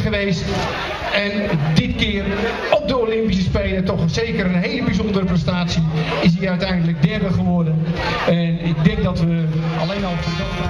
geweest. En dit keer op de Olympische Spelen toch zeker een hele bijzondere prestatie. Is hij uiteindelijk derde geworden. En ik denk dat we alleen al voor dat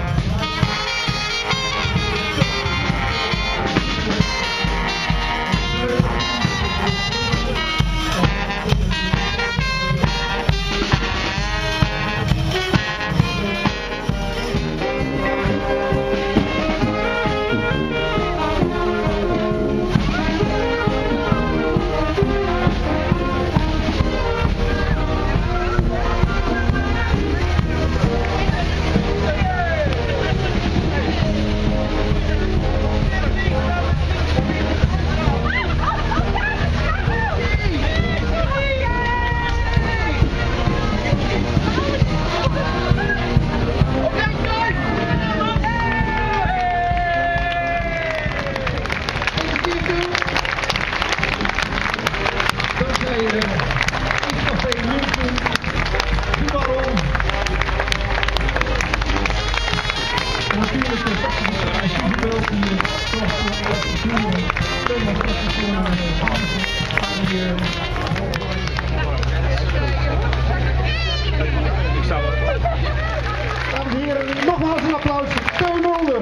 dames en heren, nogmaals een applaus voor Teun Mulder.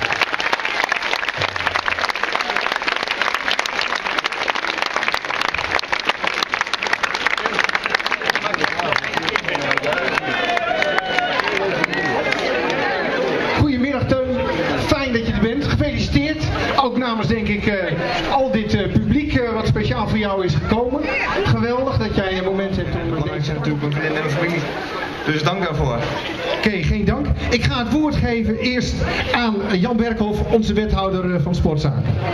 Goedemiddag Teun, fijn dat je er bent. Gefeliciteerd. Ook namens denk ik al dit publiek wat speciaal voor jou is gekomen. Geweldig dat jij een moment hebt om... Belangrijk zijn natuurlijk mijn vriendin en mijn familie. Dus dank daarvoor. Oké, geen dank. Ik ga het woord geven eerst aan Jan Berkhoff, onze wethouder van Sportzaken.